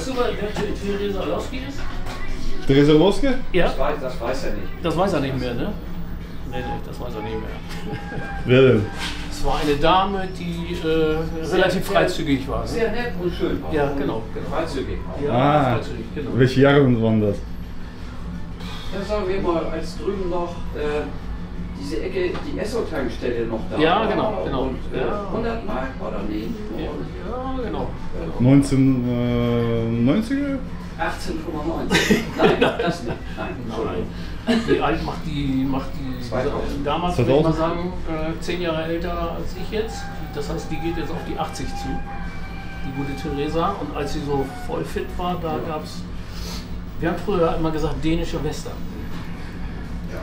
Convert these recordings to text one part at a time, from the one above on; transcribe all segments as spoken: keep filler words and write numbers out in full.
weißt du, wer Theresa Orlowski ist? Theresa Orlowski? Ja. Das weiß, das weiß er nicht. Das weiß er nicht mehr, ne? Nee, nee, das weiß er nicht mehr. Wer denn? Es war eine Dame, die äh, relativ freizügig war. Ne? Sehr nett und schön war. Ja, genau. genau. Freizügig auch. Ja, Ah, freizügig, genau. welche Jahre waren das? Dann sagen wir mal, als drüben noch äh, diese Ecke, die Esso-Tankstelle noch da Ja, war. genau, genau. Und äh, Ja. hundert Mark war daneben. Ja, Und ja, genau. neunzehnhundertneunziger? achtzehnhundertfünfundneunzig. Nein, das nicht. Nein, Entschuldigung. Wie alt macht die, macht die zweitausend. damals, würde ich mal sagen, äh, zehn Jahre älter als ich jetzt. Das heißt, die geht jetzt auf die achtzig zu, die gute Theresa. Und als sie so voll fit war, da ja. gab es, wir haben früher immer gesagt, dänische Western. Ja.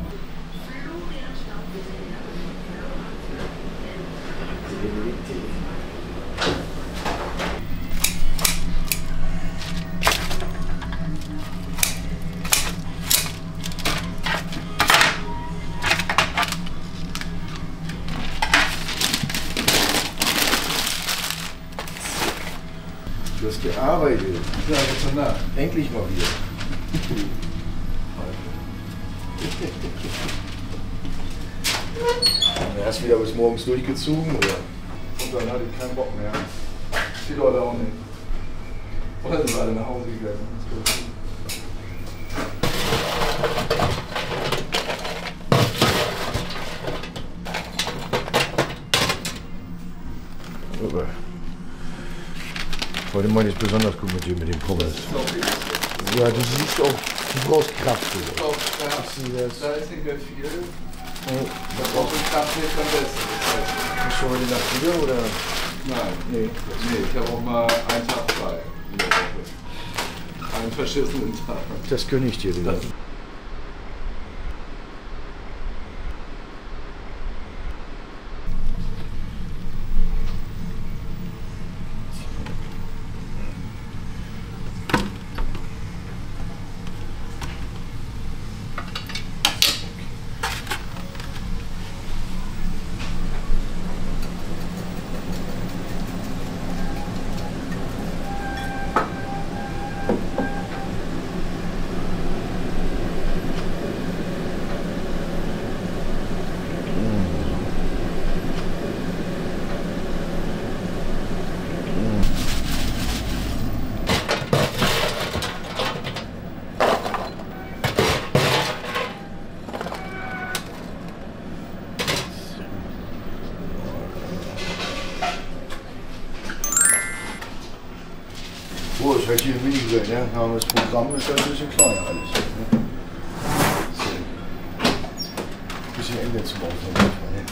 Du hast gearbeitet. Ja, gute Nacht. Endlich mal wieder. Du hast wieder bis morgens durchgezogen, oder? Und dann hatte ich keinen Bock mehr. Die Leute auch nicht. Oder sind alle nach Hause gegangen. Aber heute meine ich besonders gut mit dir, mit dem Pommes. Ja, du siehst auch, du brauchst Kraft. Du brauchst Kraft. Da ist nicht mehr viel. Oh. Da brauchst du Kraft nicht am besten. Bist du heute Nacht wieder, oder? Nein. Nee. Nee, ich habe auch mal einen Tag frei in der Woche. Einen verschissenen Tag. Das gönne ich dir, Digga. Oh, ist halt hier ein Minigrill, ne? Aber das Programm ist halt ein bisschen kleiner alles. Ne? Ein bisschen eng zu bauen manchmal, ne?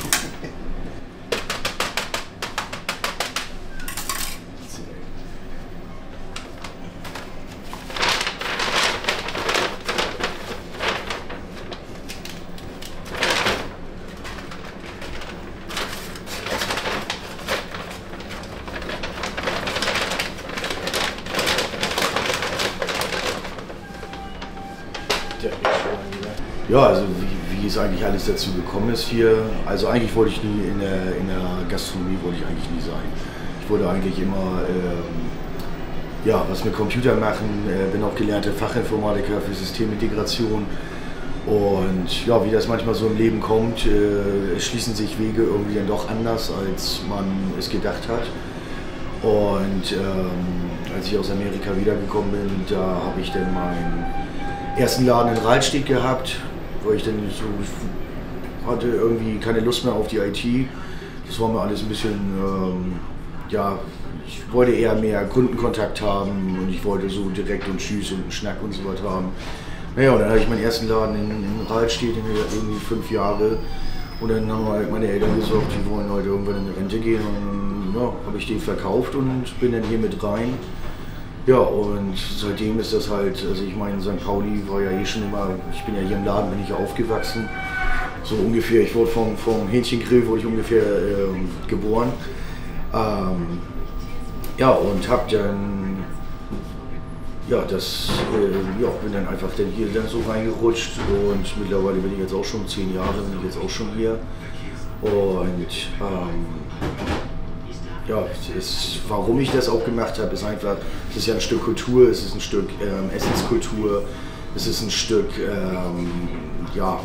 Ja, also wie, wie es eigentlich alles dazu gekommen ist hier, also eigentlich wollte ich nie in der, in der Gastronomie wollte ich eigentlich nie sein. Ich wollte eigentlich immer ähm, ja, was mit Computer machen, äh, bin auch gelernter Fachinformatiker für Systemintegration und ja, wie das manchmal so im Leben kommt, äh, schließen sich Wege irgendwie dann doch anders, als man es gedacht hat. Und ähm, als ich aus Amerika wiedergekommen bin, da habe ich dann meinen ersten Laden in Rahlstedt gehabt, wo ich dann so hatte irgendwie keine Lust mehr auf die I T. Das war mir alles ein bisschen, ähm, ja, ich wollte eher mehr Kundenkontakt haben und ich wollte so direkt und Tschüss und einen Schnack und so was haben. Naja, und dann hatte ich meinen ersten Laden in, in Rahlstedt, irgendwie fünf Jahre. Und dann haben halt meine Eltern gesagt, die wollen heute irgendwann in die Rente gehen. Und dann ja, habe ich den verkauft und bin dann hier mit rein. Ja, und seitdem ist das halt, also ich meine, Sankt Pauli war ja eh schon immer, ich bin ja hier im Laden, bin ich ja aufgewachsen. So ungefähr, ich wurde vom, vom Hähnchengrill, wurde ich ungefähr äh, geboren. Ähm, ja, und hab dann, ja, das, äh, ja, bin dann einfach dann hier dann so reingerutscht und mittlerweile bin ich jetzt auch schon zehn Jahre, bin ich jetzt auch schon hier. Und ähm, ja, ist, warum ich das auch gemacht habe, ist einfach, es ist ja ein Stück Kultur, es ist ein Stück ähm, Essenskultur, es ist ein Stück, ähm, ja,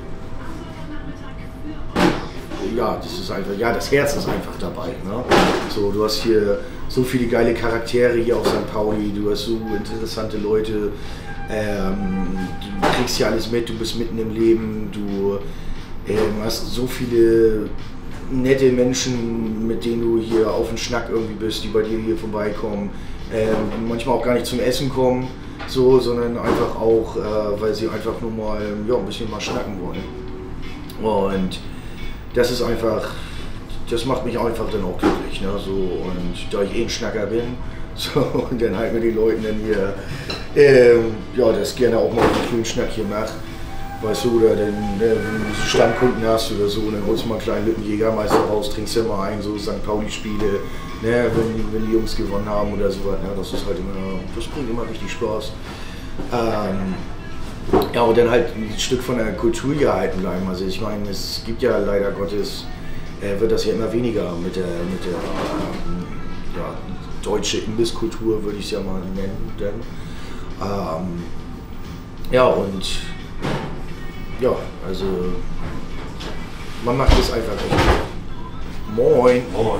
ja, das ist einfach, ja, das Herz ist einfach dabei. Ne? So, du hast hier so viele geile Charaktere hier auf Sankt Pauli, du hast so interessante Leute, ähm, du kriegst hier alles mit, du bist mitten im Leben, du ähm, hast so viele nette Menschen, mit denen du hier auf den Schnack irgendwie bist, die bei dir hier vorbeikommen, ähm, manchmal auch gar nicht zum Essen kommen, so, sondern einfach auch, äh, weil sie einfach nur mal ja, ein bisschen mal schnacken wollen. Und das ist einfach, das macht mich einfach dann auch glücklich, ne, so, und da ich eh ein Schnacker bin, so, und dann halt mit den Leuten dann hier, ähm, ja, das gerne auch mal einen coolen Schnack hier macht. Weißt du, oder dann, wenn du Stammkunden hast oder so, dann holst du mal einen kleinen Lütten Jägermeister raus, trinkst ja mal ein, so Sankt Pauli-Spiele, ne, wenn, wenn die Jungs gewonnen haben oder so, ne, das ist halt immer, das bringt immer richtig Spaß. Ähm, ja, und dann halt ein Stück von der Kultur hier erhalten bleiben. Also ich meine, es gibt ja leider Gottes, äh, wird das ja immer weniger mit der, mit der ähm, ja, deutsche Imbisskultur, würde ich es ja mal nennen. Denn, ähm, ja, und ja, also man macht es einfach echt. Moin! Moin!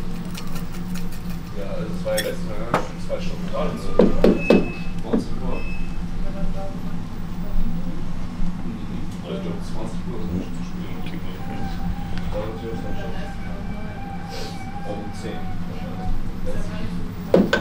Ja, also es war ja letztes Mal zwei Stunden gerade so. Wohnzimmer. Also ich glaube zwanzig Uhr sind wir zu spielen. Um zehn wahrscheinlich.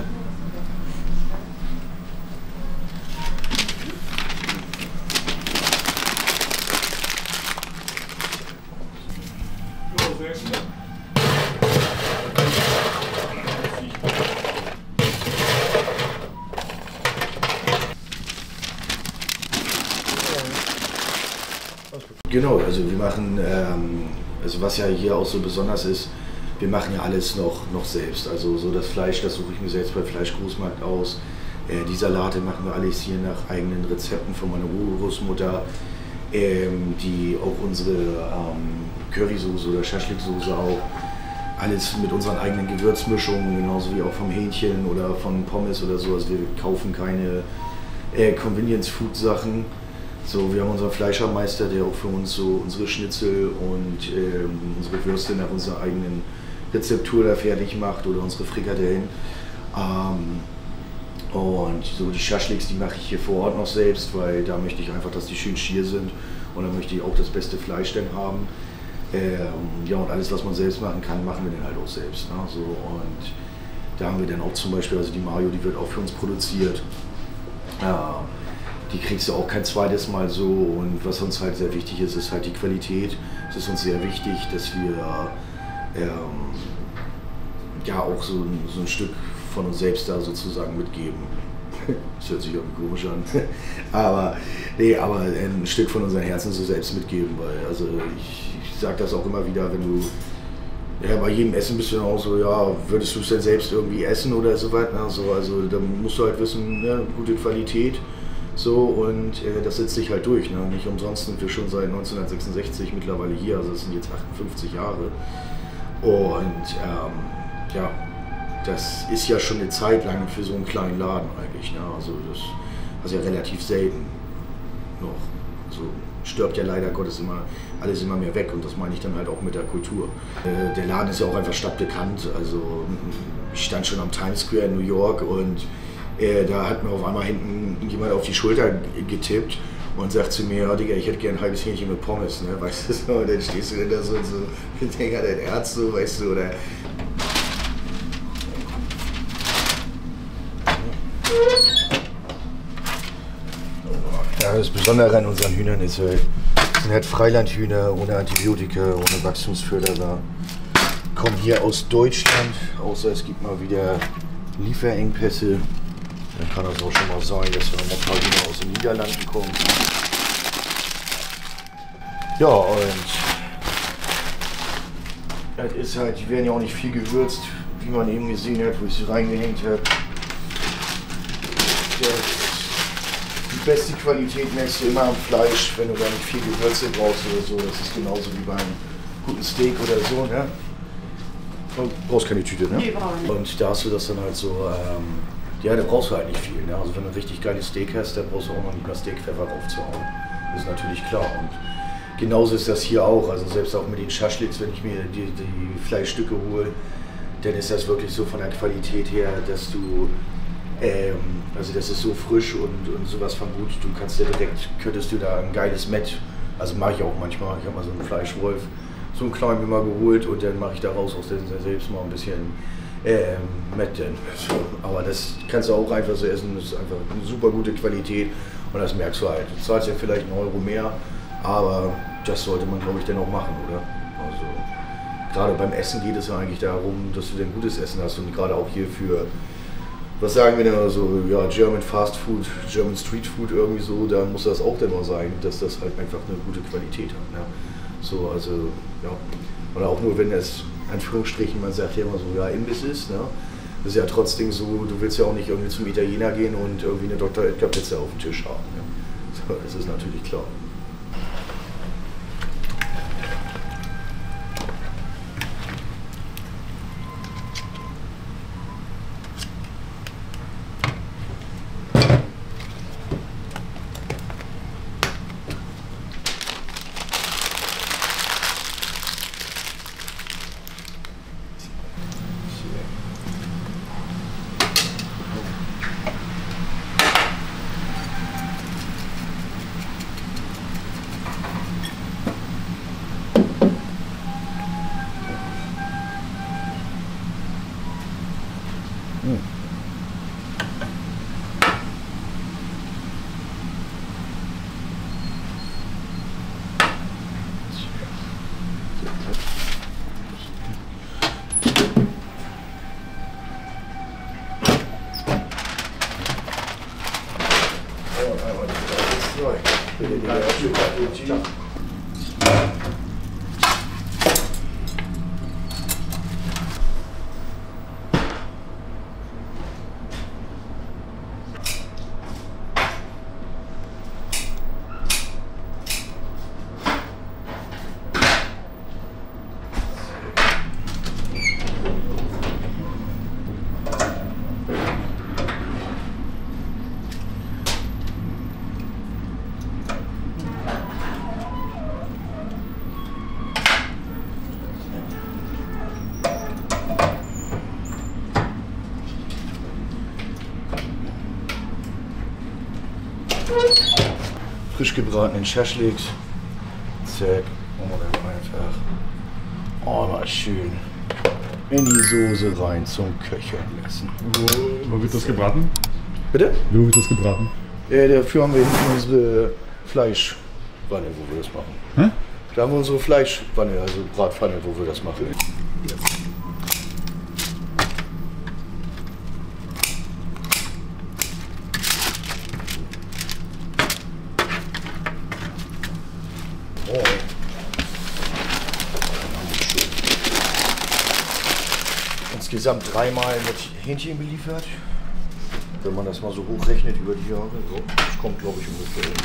Genau, also wir machen, ähm, also was ja hier auch so besonders ist, wir machen ja alles noch, noch selbst. Also so das Fleisch, das suche ich mir selbst beim Fleischgroßmarkt aus. Äh, die Salate machen wir alles hier nach eigenen Rezepten von meiner Urgroßmutter, ähm, die auch unsere ähm, Currysoße oder Schaschliksoße auch, alles mit unseren eigenen Gewürzmischungen, genauso wie auch vom Hähnchen oder von Pommes oder so. Also wir kaufen keine äh, Convenience-Food-Sachen. So, wir haben unseren Fleischermeister, der auch für uns so unsere Schnitzel und ähm, unsere Würste nach unserer eigenen Rezeptur da fertig macht oder unsere Frikadellen. Ähm, und so die Schaschliks, die mache ich hier vor Ort noch selbst, weil da möchte ich einfach, dass die schön schier sind und da möchte ich auch das beste Fleisch dann haben. Ähm, ja, und alles, was man selbst machen kann, machen wir dann halt auch selbst. Ne? So, und da haben wir dann auch zum Beispiel, also die Mayo, die wird auch für uns produziert. Ja, die kriegst du auch kein zweites Mal so, und was uns halt sehr wichtig ist, ist halt die Qualität. Es ist uns sehr wichtig, dass wir ähm, ja auch so ein, so ein Stück von uns selbst da sozusagen mitgeben. Das hört sich irgendwie komisch an, aber, nee, aber ein Stück von unseren Herzen so selbst mitgeben, weil also ich, ich sage das auch immer wieder, wenn du ja, bei jedem Essen bist du dann auch so, ja, würdest du es denn selbst irgendwie essen oder so weiter, ne? So, also da musst du halt wissen, ne, gute Qualität. So, und äh, das setzt sich halt durch. Ne? Nicht umsonst sind wir schon seit neunzehnhundertsechsundsechzig mittlerweile hier, also das sind jetzt achtundfünfzig Jahre. Und ähm, ja, das ist ja schon eine Zeit lang für so einen kleinen Laden eigentlich. Ne? Also das, das ist ja relativ selten noch. Also stirbt ja leider Gottes immer alles immer mehr weg, und das meine ich dann halt auch mit der Kultur. Äh, der Laden ist ja auch einfach stadtbekannt. Also ich stand schon am Times Square in New York und Äh, da hat mir auf einmal hinten jemand auf die Schulter getippt und sagt zu mir, oh, Digga, ich hätte gern ein halbes Hähnchen mit Pommes, ne? Weißt du so? Und dann stehst du denn da so und so, Digga, dein Herz so, weißt du, oder. Ja, das Besondere an unseren Hühnern ist halt, das sind halt Freilandhühner ohne Antibiotika, ohne Wachstumsförderer. Kommen hier aus Deutschland, außer es gibt mal wieder Lieferengpässe. Dann kann das auch schon mal sein, dass wir noch ein paar Hühner aus den Niederlanden kommen. Ja, und das ist halt, die werden ja auch nicht viel gewürzt, wie man eben gesehen hat, wo ich sie reingehängt habe. Die beste Qualität merkst du immer am Fleisch, wenn du da nicht viel Gewürze brauchst oder so. Das ist genauso wie beim guten Steak oder so, ne? Du brauchst keine Tüte, ne? Nee, brauche ich nicht. Und da hast du das dann halt so, ähm, ja, da brauchst du halt nicht viel. Ne? Also wenn du ein richtig geiles Steak hast, dann brauchst du auch noch nicht mal Steakpfeffer draufzuhauen. Das ist natürlich klar. Und genauso ist das hier auch. Also selbst auch mit den Schaschliks, wenn ich mir die, die Fleischstücke hole, dann ist das wirklich so von der Qualität her, dass du, ähm, also das ist so frisch und, und sowas von gut. Du kannst ja direkt, könntest du da ein geiles Met, also mache ich auch manchmal, ich habe mal so einen Fleischwolf, so einen kleinen mir mal geholt und dann mache ich daraus aus der selbst mal ein bisschen ähm, Met. Denn. So, aber das kannst du auch einfach so essen, das ist einfach eine super gute Qualität und das merkst du halt. Du zahlst ja vielleicht einen Euro mehr, aber das sollte man, glaube ich, dann auch machen, oder? Also, gerade beim Essen geht es ja eigentlich darum, dass du dann gutes Essen hast und gerade auch hier für, was sagen wir denn, also, ja, German Fast Food, German Street Food irgendwie so, da muss das auch dann mal sein, dass das halt einfach eine gute Qualität hat. Ne? So, also, ja. Oder auch nur, wenn es, in Anführungsstrichen, man sagt ja immer so, ja, Imbiss ist, ne? Das ist ja trotzdem so, du willst ja auch nicht irgendwie zum Italiener gehen und irgendwie eine Doktor Edgar Pizza auf dem Tisch haben. Ne? So, das ist natürlich klar. Frisch gebratenen Schaschliks. Zack. Und dann einfach. Oh, mal schön in die Soße rein zum Köcheln lassen. Wo, wo wird das gebraten? Bitte? Wo wird das gebraten? Ja, dafür haben wir hinten unsere Fleischwanne, wo wir das machen. Hä? Da haben wir unsere Fleischwanne, also Bratpfanne, wo wir das machen. Oh. Insgesamt dreimal mit Hähnchen beliefert. Wenn man das mal so hochrechnet über die Jahre, so, das kommt, glaube ich, ungefähr hin.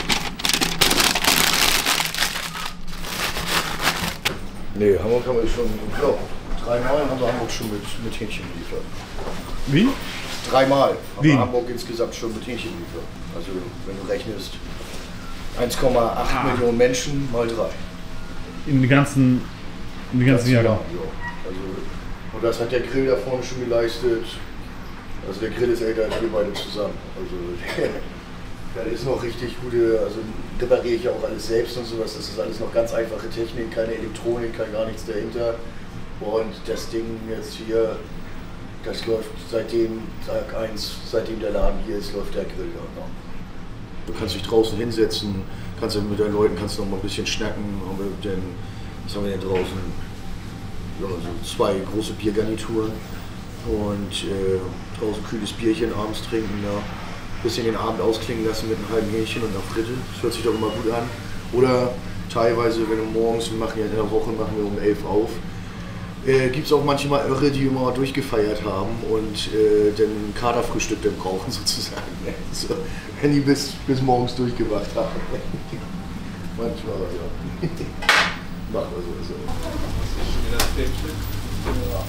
Nee, Hamburg haben wir schon, ja, dreimal haben wir Hamburg schon mit, mit Hähnchen beliefert. Wie? Dreimal haben Wie? wir Hamburg insgesamt schon mit Hähnchen beliefert. Also, wenn du rechnest, eins Komma acht Ah. Millionen Menschen mal drei. In die ganzen, in die ganzen Das Jahre. Jahr, ja. Also, und das hat der Grill da vorne schon geleistet. Also der Grill ist älter als wir beide zusammen. Also da ist noch richtig gute, also repariere ich ja auch alles selbst und sowas. Das ist alles noch ganz einfache Technik, keine Elektronik, kein gar nichts dahinter. Und das Ding jetzt hier, das läuft seitdem Tag eins, seitdem der Laden hier ist, läuft der Grill ja noch. Du kannst dich draußen hinsetzen, kannst mit deinen Leuten kannst noch mal ein bisschen schnacken. Haben wir denn, was haben wir denn draußen? Ja, also zwei große Biergarnituren und äh, draußen kühles Bierchen abends trinken, ja. Bisschen den Abend ausklingen lassen mit einem halben Hähnchen und einer Fritte. Das hört sich doch immer gut an. Oder teilweise, wenn du morgens, wir machen ja in der Woche, machen wir um elf auf, äh, gibt es auch manchmal Irre, die immer durchgefeiert haben und äh, dann ein Katerfrühstück dann brauchen sozusagen. Ne? So, wenn die bis, bis morgens durchgewacht haben. Manchmal, ja. Machen wir so. Das Steakstück. Ja.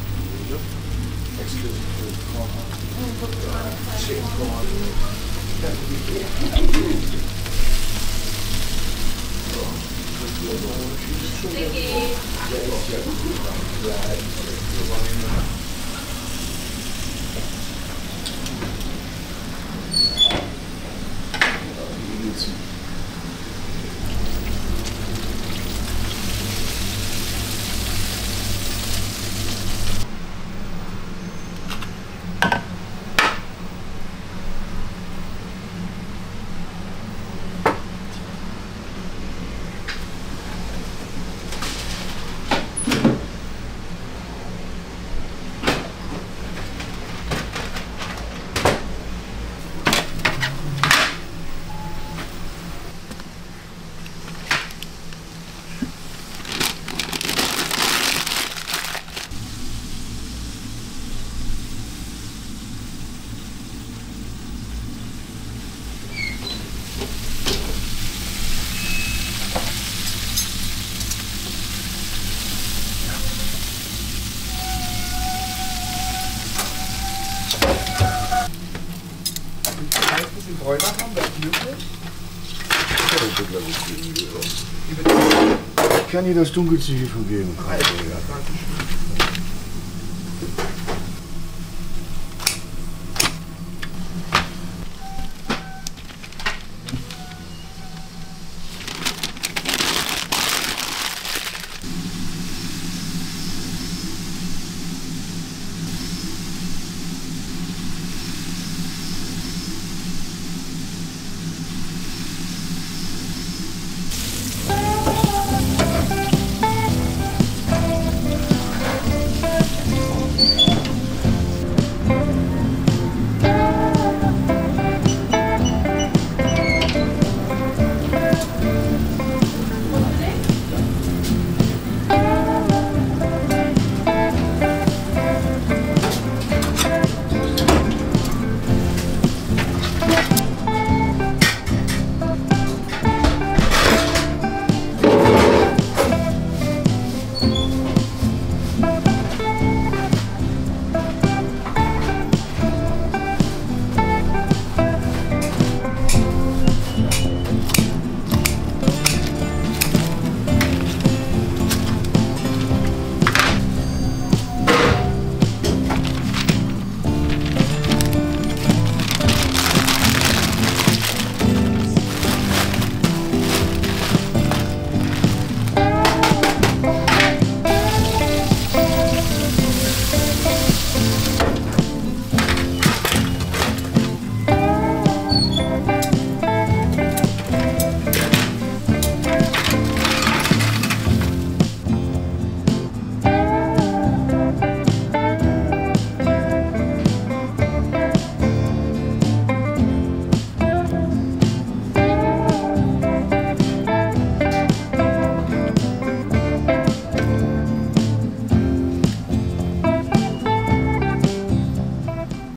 Bräuner haben, wer ist möglich? Ich kann dir das Dunkelzüge von geben. Ah, ja, danke schön.